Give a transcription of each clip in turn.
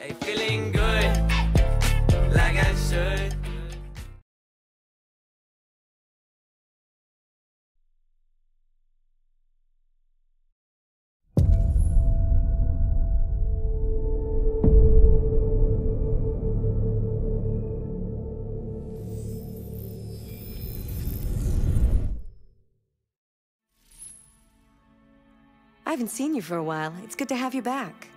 Hey, feeling good, like I should. I haven't seen you for a while. It's good to have you back.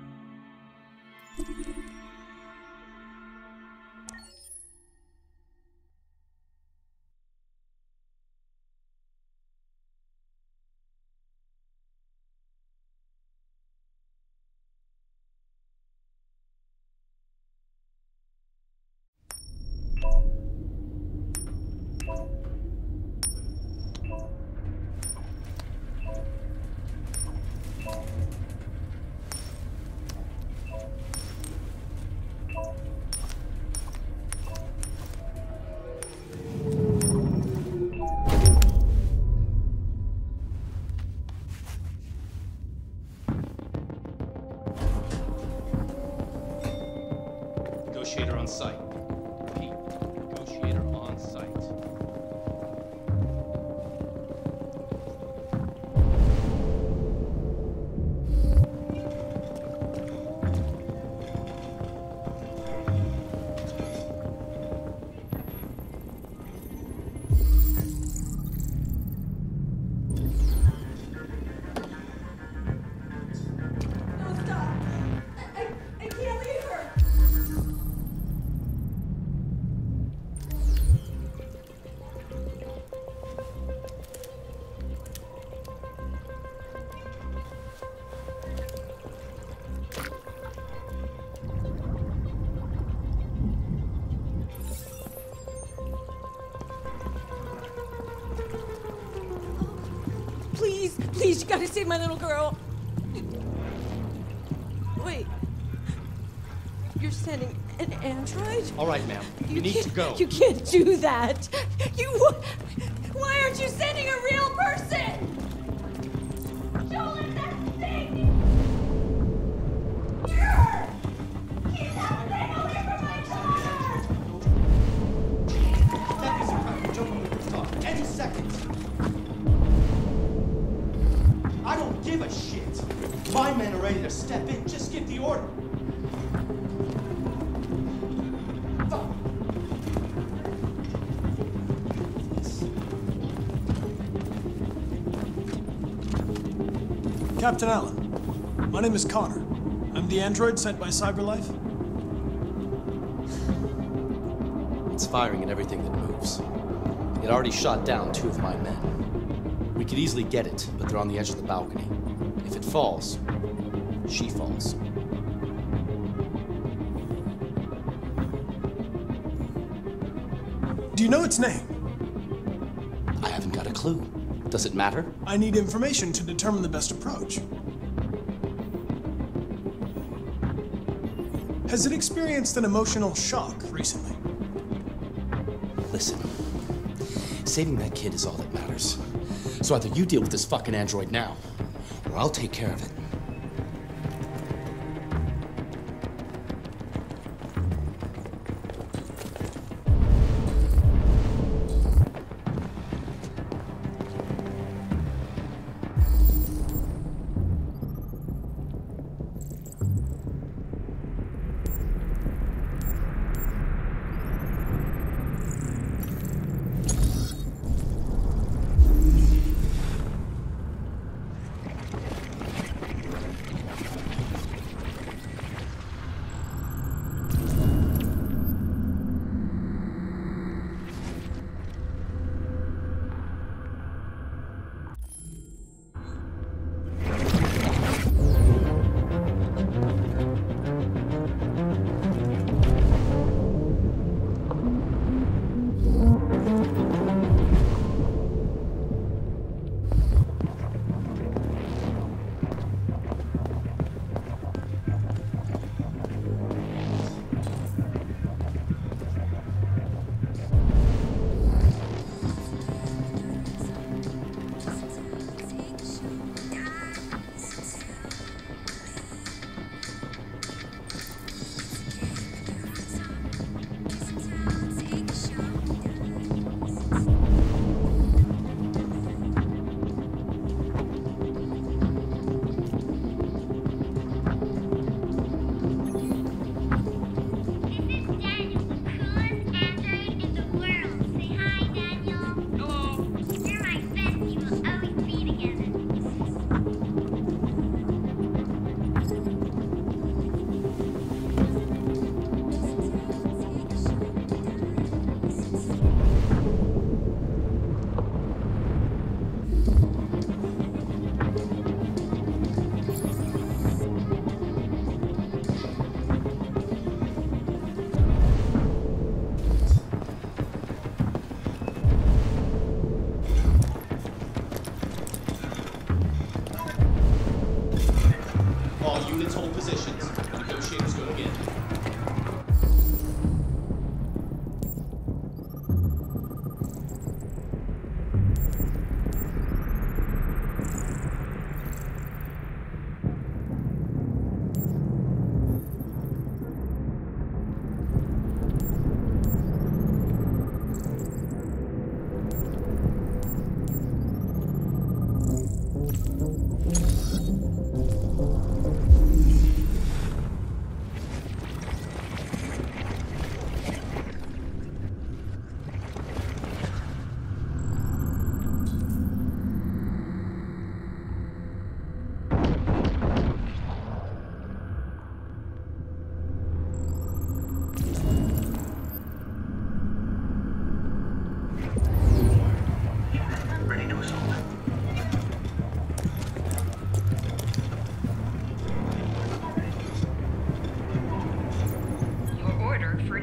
Negotiator on site. Repeat. Negotiator on site. Please, you gotta save my little girl. Wait. You're sending an android? All right, ma'am. You need to go. You can't do that. Why aren't you sending a real person? Joel, that thing! Here! Keep that thing away from my child! That is a crime. Jump on the rooftop. Any second. I don't give a shit. My men are ready to step in. Just give the order. Fuck. Captain Allen, my name is Connor. I'm the android sent by CyberLife. It's firing at everything that moves. It already shot down 2 of my men. We could easily get it, but they're on the edge of the balcony. If it falls, she falls. Do you know its name? I haven't got a clue. Does it matter? I need information to determine the best approach. Has it experienced an emotional shock recently? Listen, saving that kid is all that matters. So either you deal with this fucking android now, or I'll take care of it.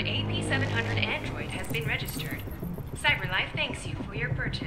AP700 android has been registered. CyberLife thanks you for your purchase.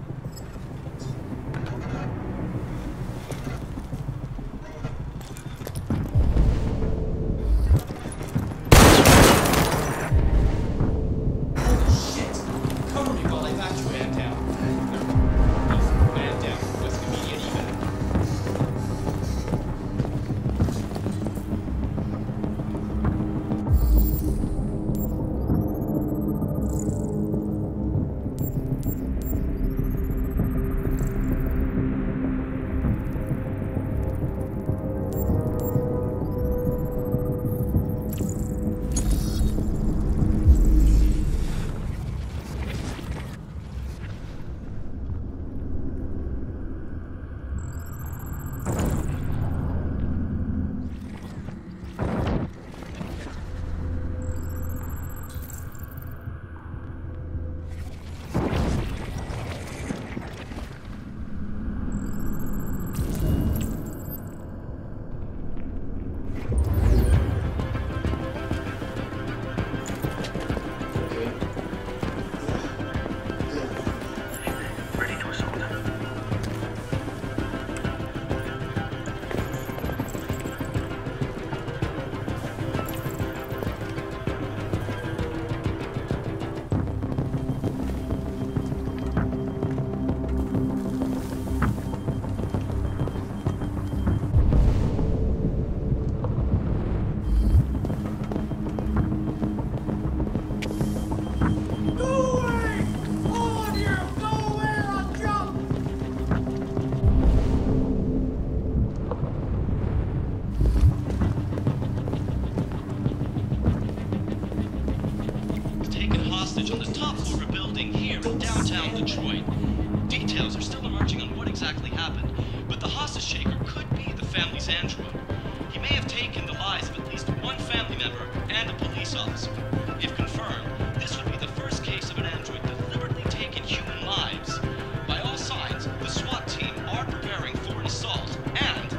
On the top floor of a building here in downtown Detroit. Details are still emerging on what exactly happened, but the hostage taker could be the family's android. He may have taken the lives of at least one family member and a police officer. If confirmed, this would be the first case of an android deliberately taking human lives. By all signs, the SWAT team are preparing for an assault, and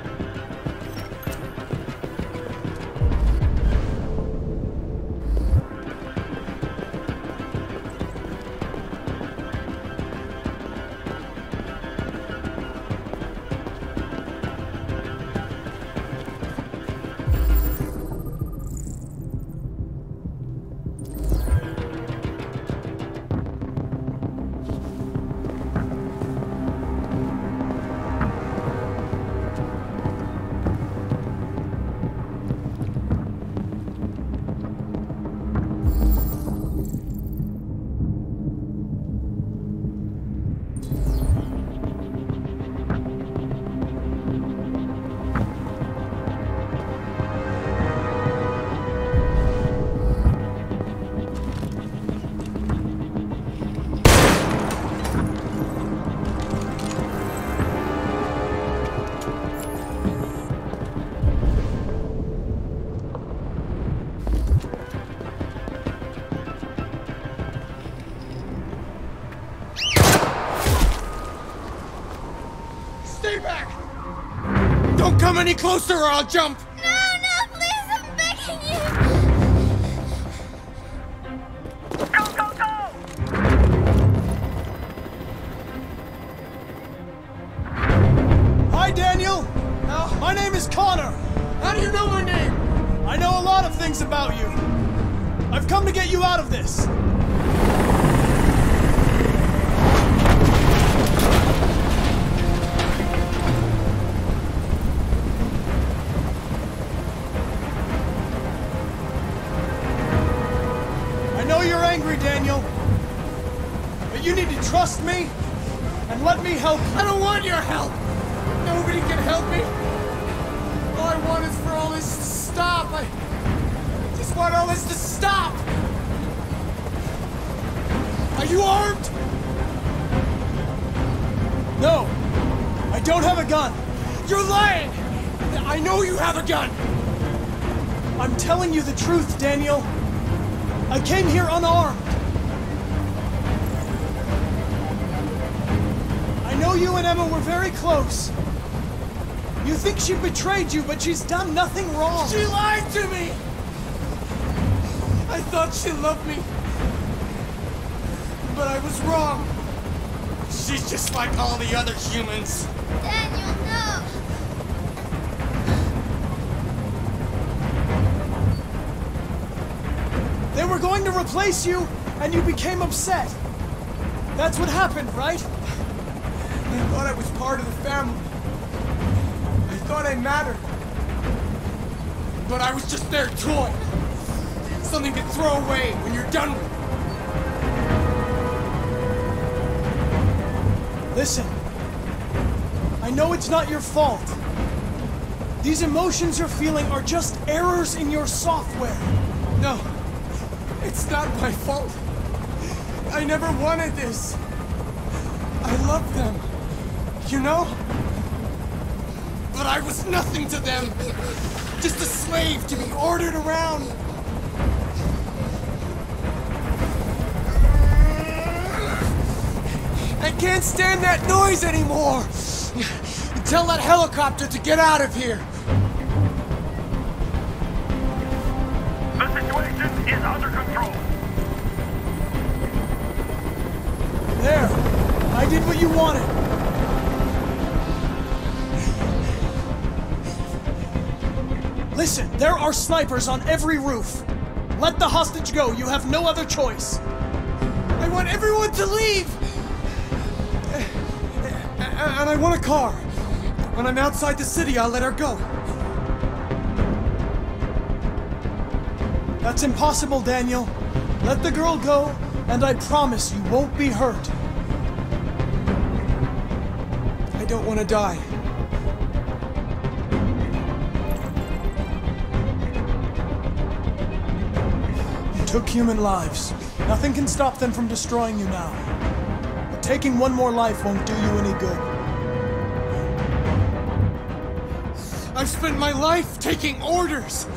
Don't come any closer or I'll jump! No, please, I'm begging you! Go! Hi, Daniel! My name is Connor! How do you know my name? I know a lot of things about you. I've come to get you out of this. Angry, Daniel, but you need to trust me and let me help you. I don't want your help! Nobody can help me! All I want is for all this to stop! I just want all this to stop! Are you armed? No, I don't have a gun. You're lying! I know you have a gun! I'm telling you the truth, Daniel. I came here unarmed. I know you and Emma were very close. You think she betrayed you, but she's done nothing wrong. She lied to me! I thought she loved me. But I was wrong. She's just like all the other humans. Daniel, no! They were going to replace you, and you became upset. That's what happened, right? I thought I was part of the family. I thought I mattered. But I was just their toy. Something to throw away when you're done with it. Listen, I know it's not your fault. These emotions you're feeling are just errors in your software. No, it's not my fault. I never wanted this. I love them, you know? But I was nothing to them. Just a slave to be ordered around. I can't stand that noise anymore! Tell that helicopter to get out of here! The situation is under control. There, I did what you wanted. Listen, there are snipers on every roof. Let the hostage go, you have no other choice. I want everyone to leave! And I want a car. When I'm outside the city, I'll let her go. That's impossible, Daniel. Let the girl go, and I promise you won't be hurt. I don't want to die. You took human lives. Nothing can stop them from destroying you now. But taking one more life won't do you any good. I've spent my life taking orders.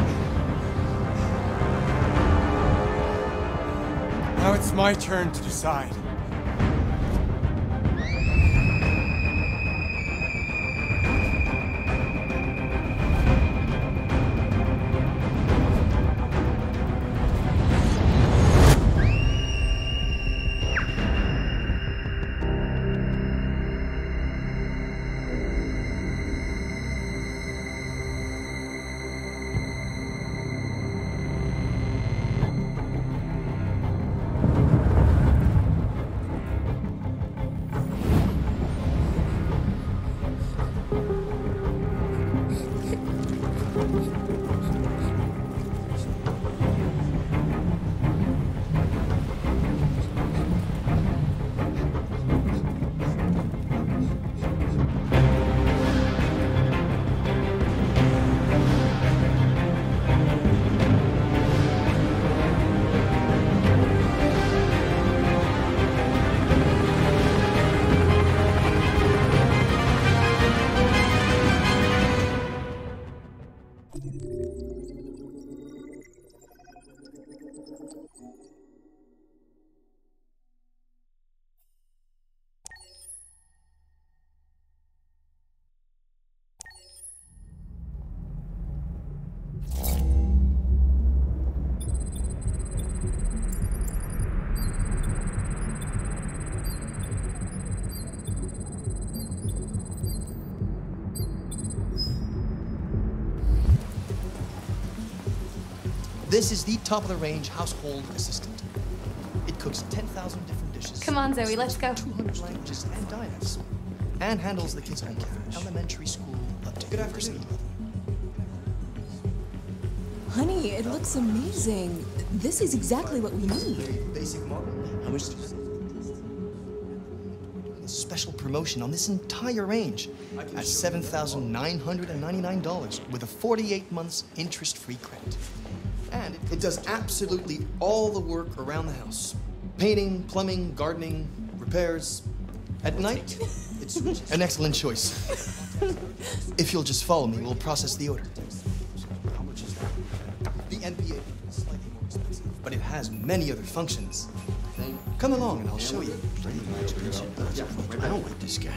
Now it's my turn to decide. This is the top-of-the-range household assistant. It cooks 10,000 different dishes. Come on, Zoe, let's go. 200 languages and dialects. And handles the kids' home from elementary school up to university. Honey, it looks amazing. This is exactly what we need. Basic model. How much? A special promotion on this entire range at $7,999 with a 48 months interest-free credit. And it does absolutely all the work around the house. Painting, plumbing, gardening, repairs. At night, it's an excellent choice. If you'll just follow me, we'll process the order. How much is that? The NPA is slightly more expensive, but it has many other functions. Come along and I'll show you. I don't like this guy.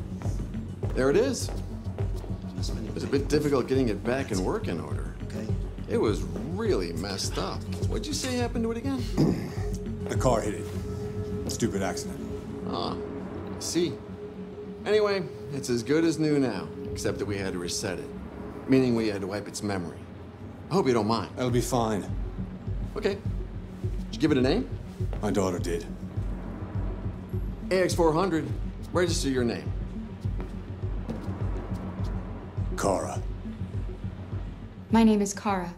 There it is. It's a bit difficult getting it back in working order. Okay. It was really messed up. What'd you say happened to it again? The car hit it. Stupid accident. Ah, I see. Anyway, it's as good as new now, except that we had to reset it. Meaning we had to wipe its memory. I hope you don't mind. That'll be fine. Okay. Did you give it a name? My daughter did. AX400, register your name. Kara. My name is Kara.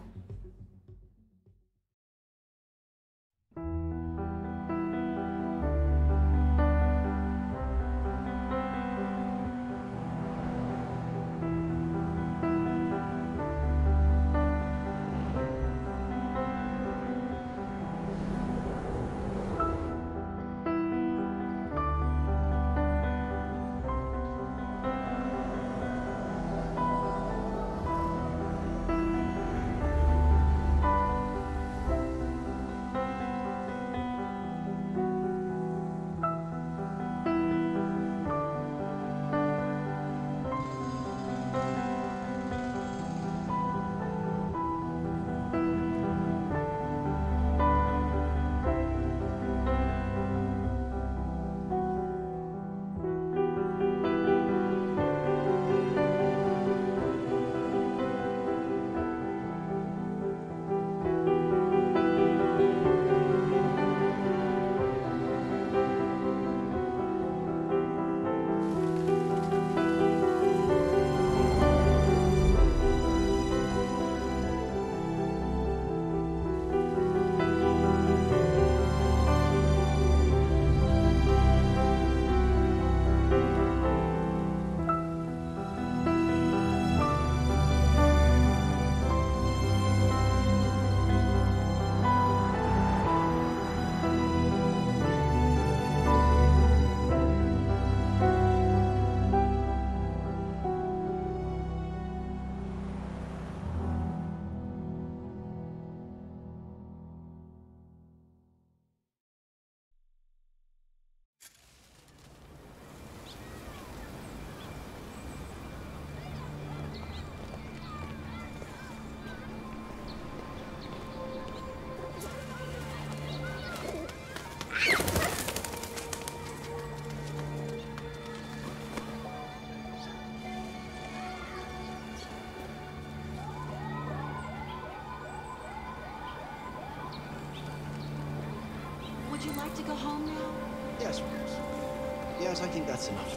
Would you like to go home now? Yes, please. Yes, I think that's enough.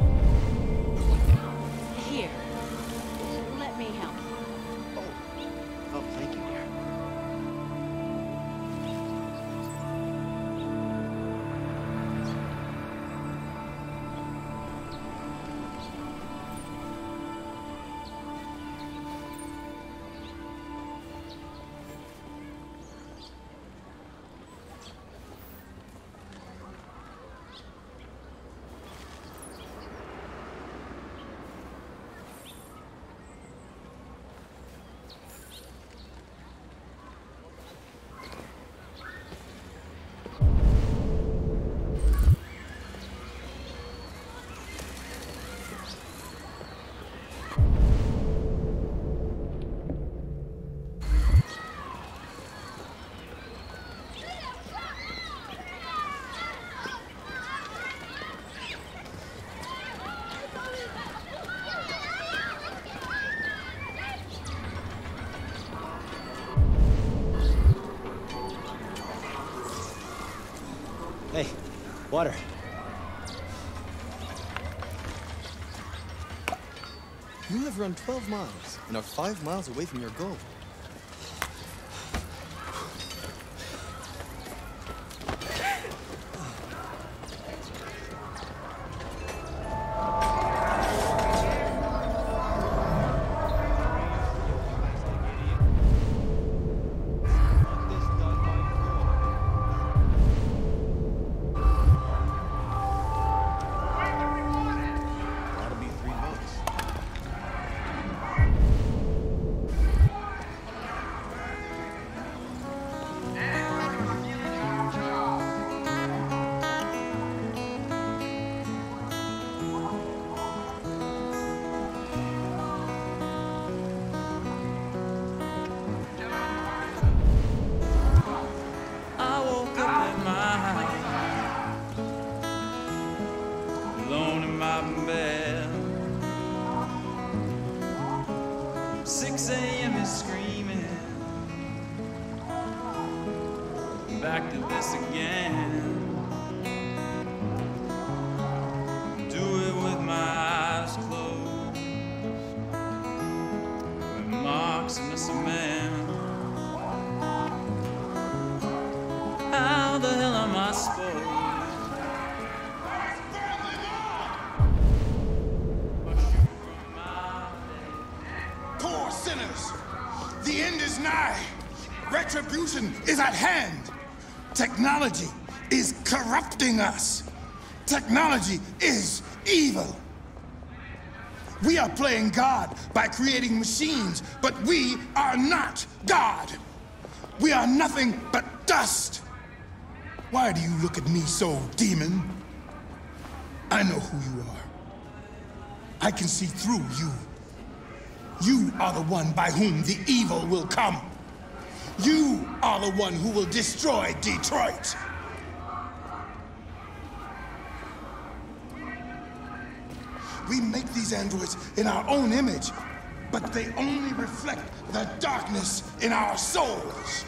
Here. Let me help you. Oh, thank you, dear. Hey, water. You have run 12 miles and are 5 miles away from your goal. 6 a.m. is screaming. Back to this again. Do it with my eyes closed. With marks in the cement. How the hell am I supposed? Poor sinners, the end is nigh. Retribution is at hand. Technology is corrupting us. Technology is evil. We are playing God by creating machines, but we are not God. We are nothing but dust. Why do you look at me so, demon? I know who you are. I can see through you. You are the one by whom the evil will come. You are the one who will destroy Detroit. We make these androids in our own image, but they only reflect the darkness in our souls.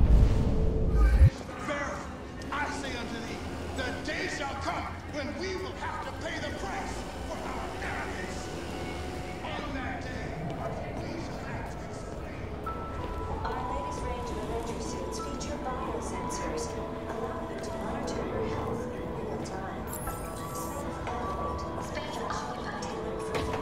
Verily, I say unto thee, the day shall come when we will have to pay the price for our arrogance. On that day, we shall have to explain. Our latest range of Avenger suits feature biosensors, allowing you to monitor your health in real time. Specifically tailored for you.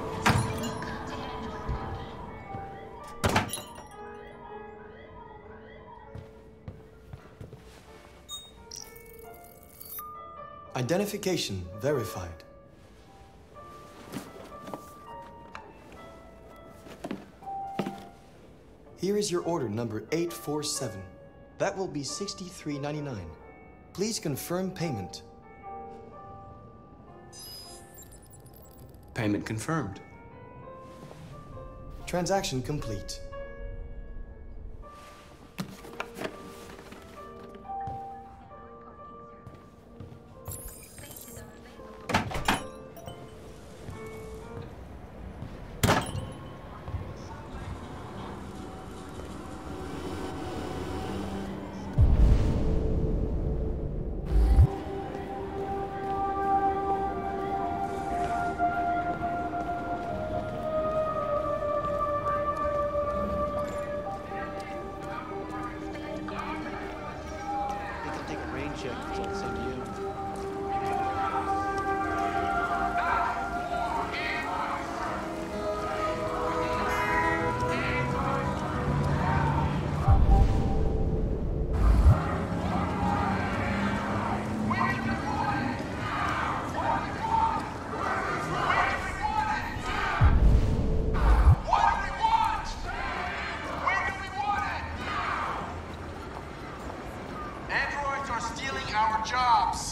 Identification verified. Here is your order number 847. That will be $63.99. Please confirm payment. Payment confirmed. Transaction complete. Stealing our jobs.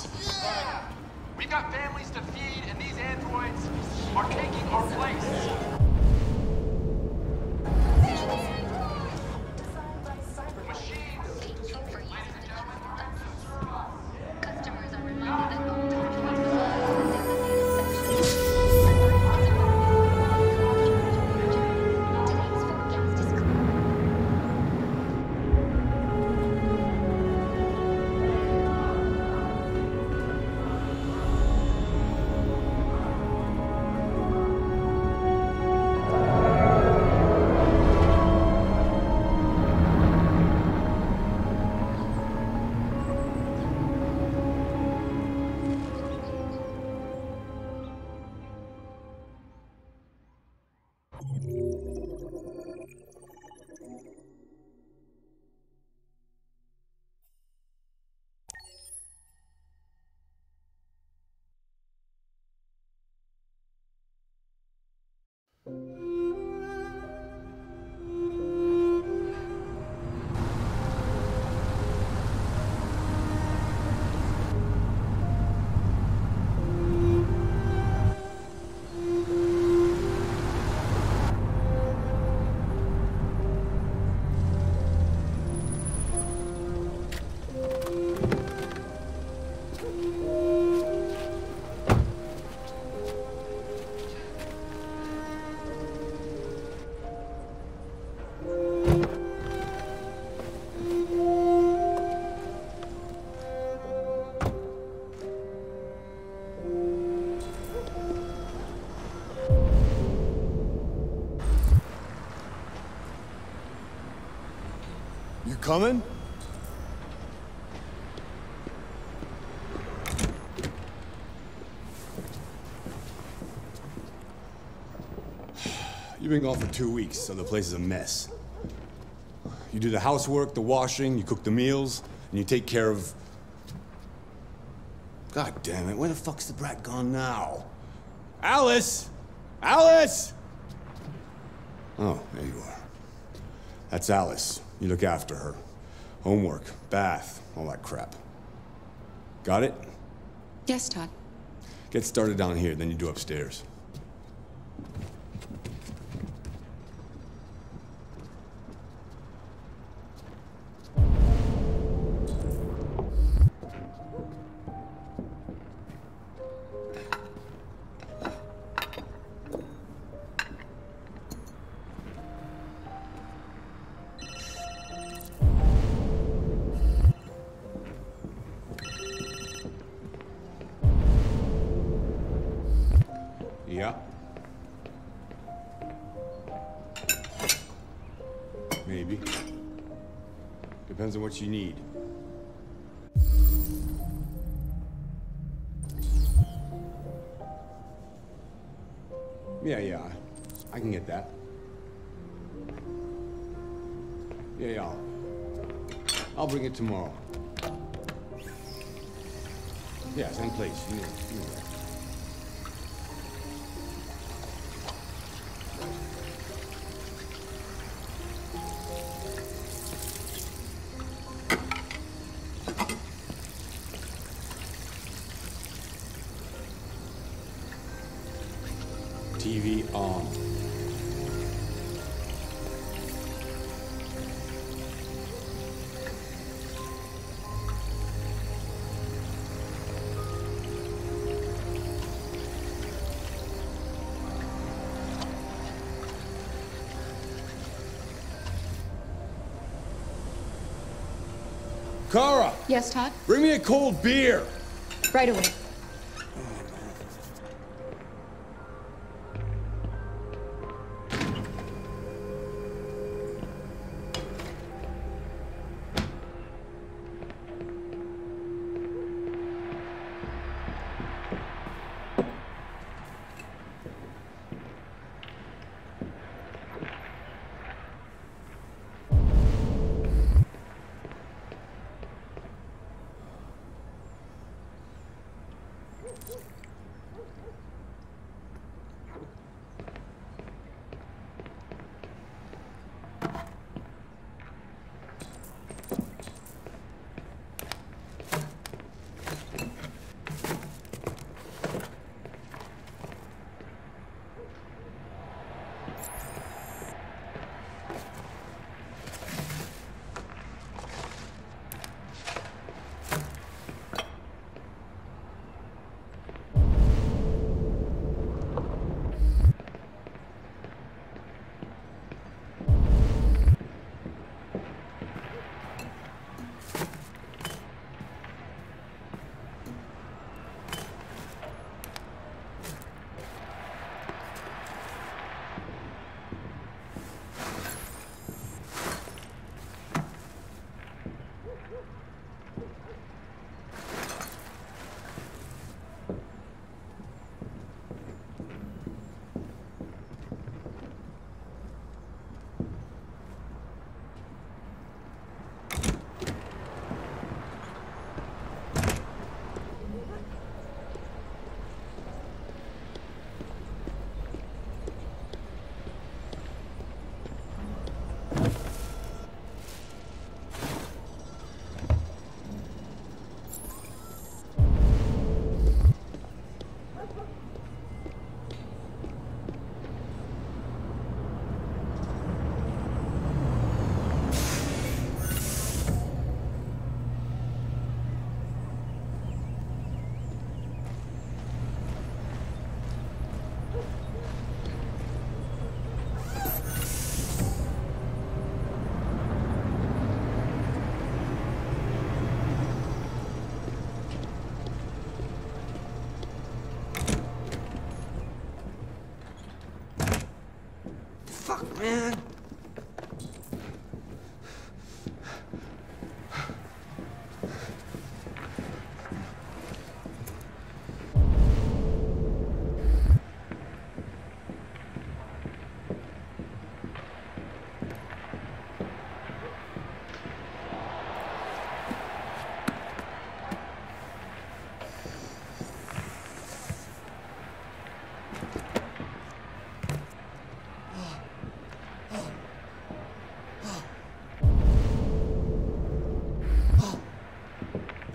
You coming? You've been gone for 2 weeks, so the place is a mess. You do the housework, the washing, you cook the meals, and you take care of... God damn it, where the fuck's the brat gone now? Alice! Alice! Oh, there you are. That's Alice. You look after her. Homework, bath, all that crap. Got it? Yes, Todd. Get started down here, then you do upstairs. Yeah. Maybe. Depends on what you need. Yeah, I can get that. Yeah, I'll bring it tomorrow. Yeah, same place. You know that. TV on. Kara! Yes, Todd? Bring me a cold beer! Right away.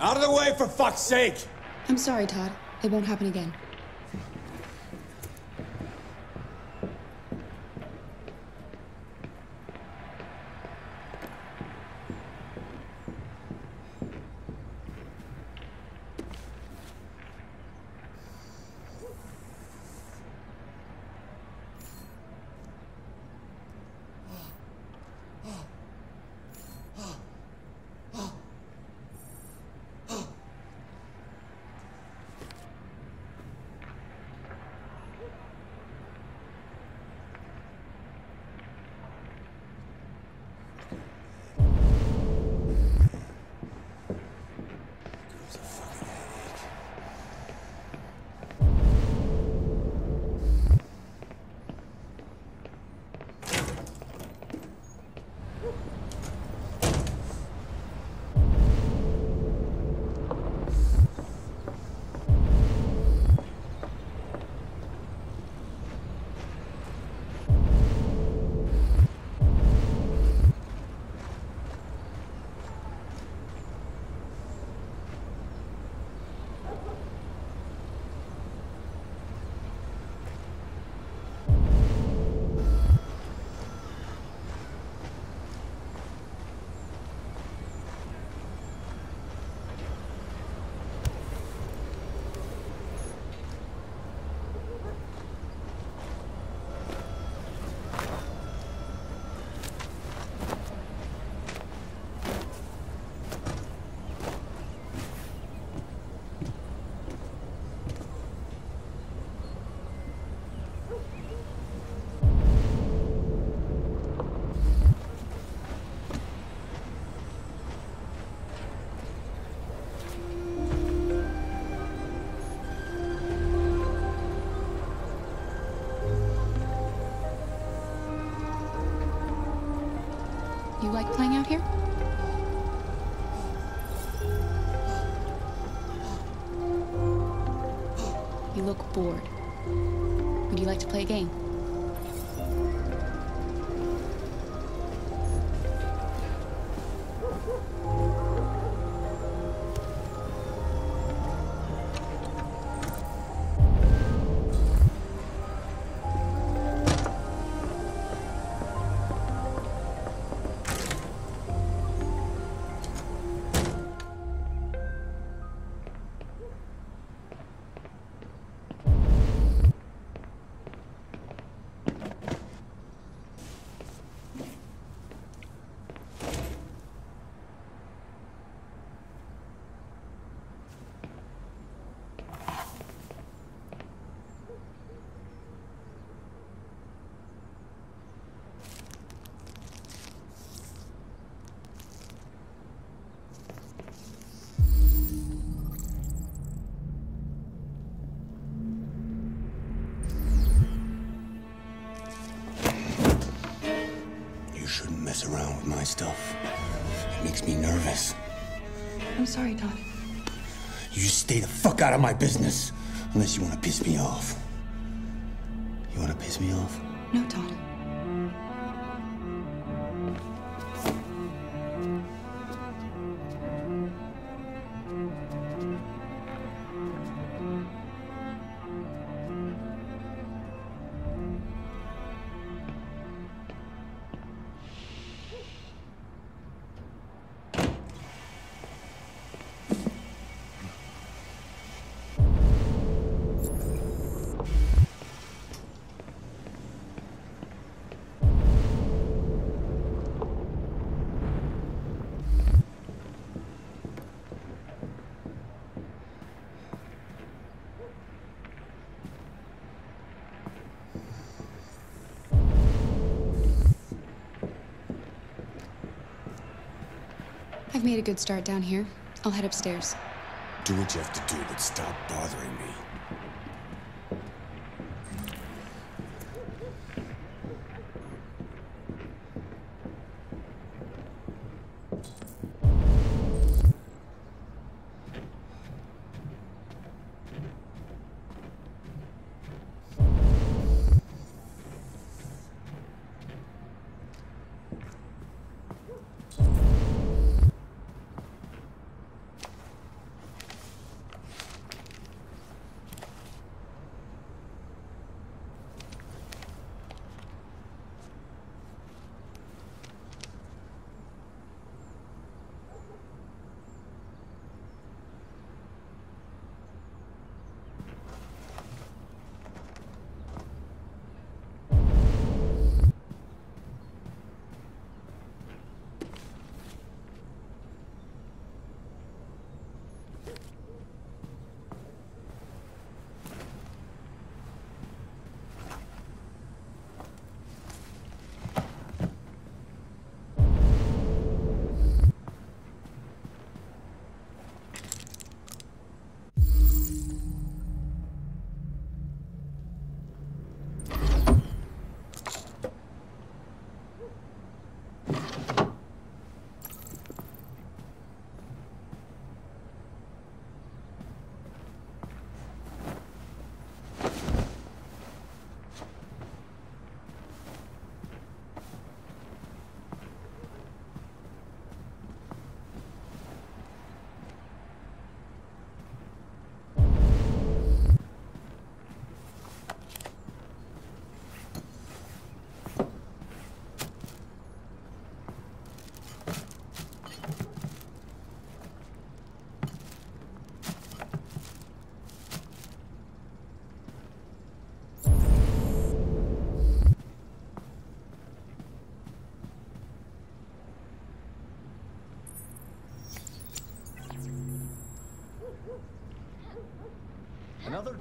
Out of the way, for fuck's sake! I'm sorry, Todd. It won't happen again. You like playing out here? You look bored. Would you like to play a game? Mess around with my stuff. It makes me nervous. I'm sorry, Todd. You just stay the fuck out of my business. Unless you want to piss me off. You want to piss me off? No, Todd. I've made a good start down here. I'll head upstairs. Do what you have to do, but stop bothering me.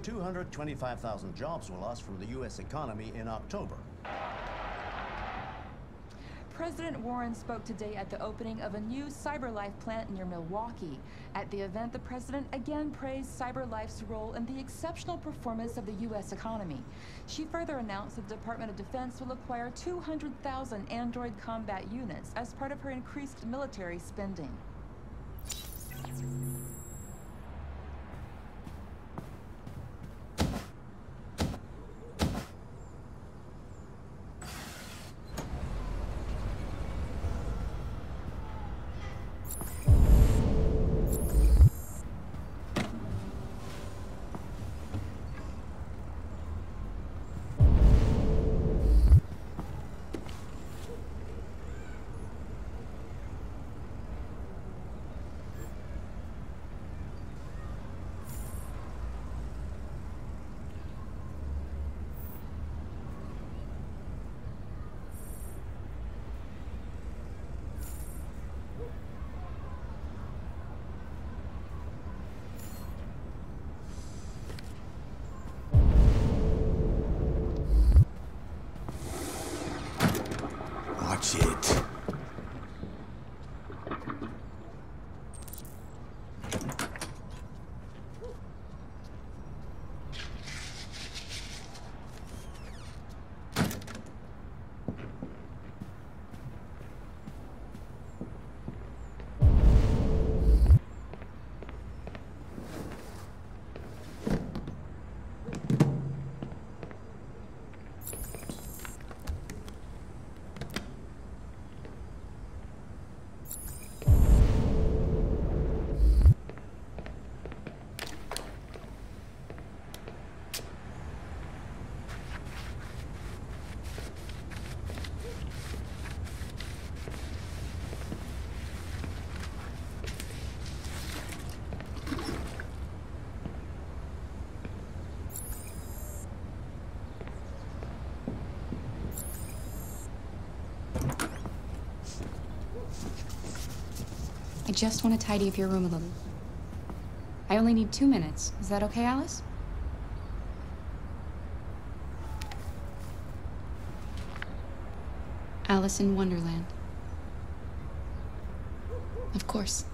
225,000 jobs were lost from the U.S. economy in October. President Warren spoke today at the opening of a new CyberLife plant near Milwaukee. At the event, the president again praised CyberLife's role in the exceptional performance of the U.S. economy. She further announced that the Department of Defense will acquire 200,000 Android combat units as part of her increased military spending. Watch it. I just want to tidy up your room a little. I only need 2 minutes. Is that okay, Alice? Alice in Wonderland. Of course.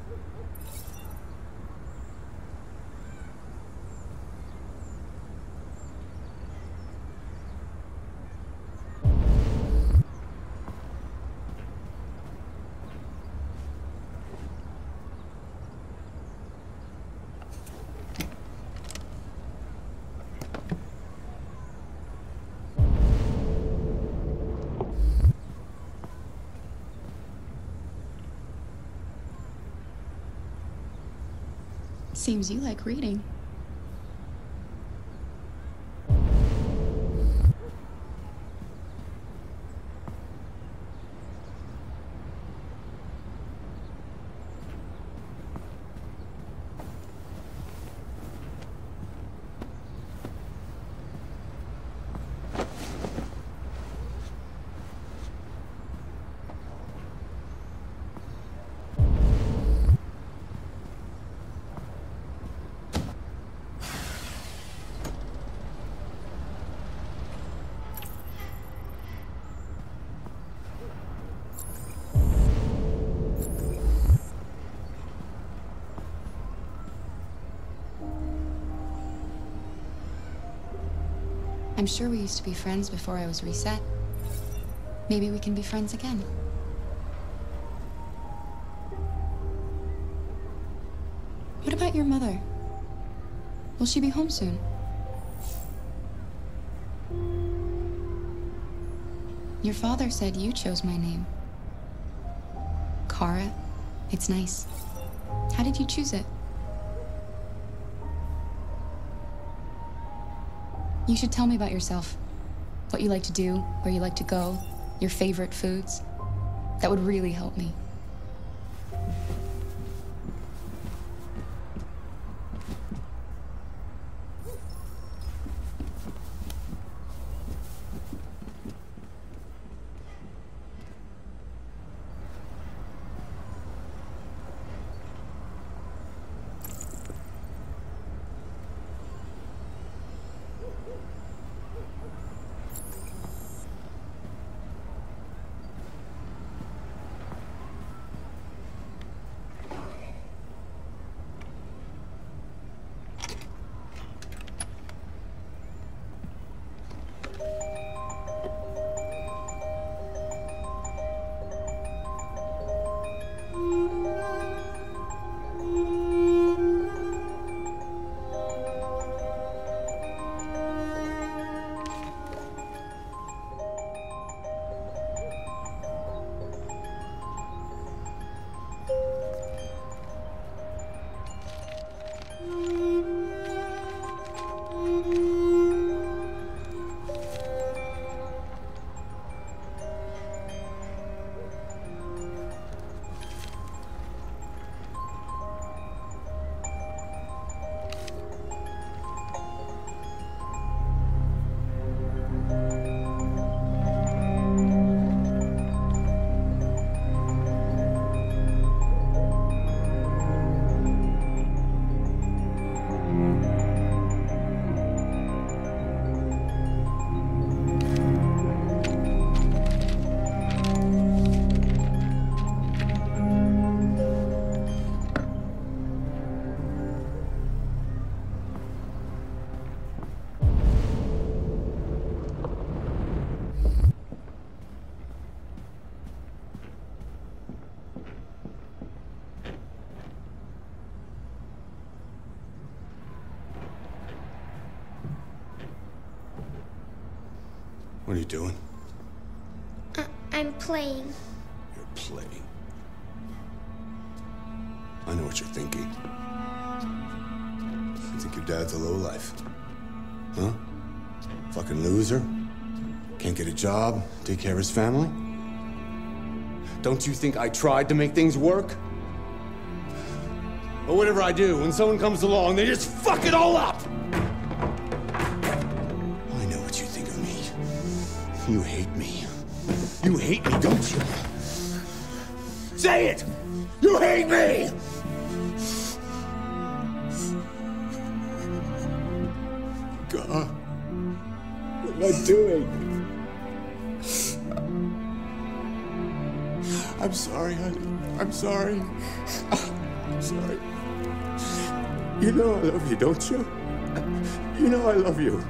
Seems you like reading. I'm sure we used to be friends before I was reset. Maybe we can be friends again. What about your mother? Will she be home soon? Your father said you chose my name. Kara. It's nice. How did you choose it? You should tell me about yourself. What you like to do, where you like to go, your favorite foods. That would really help me. What are you doing? I'm playing. You're playing. I know what you're thinking. You think your dad's a lowlife. Huh? Fucking loser? Can't get a job, take care of his family? Don't you think I tried to make things work? But whatever I do, when someone comes along, they just fuck it all up! I know what you think of me. You hate me. You hate me, don't you? Say it! You hate me! God, what am I doing? I'm sorry, honey. I'm sorry. I'm sorry. You know I love you, don't you? You know I love you.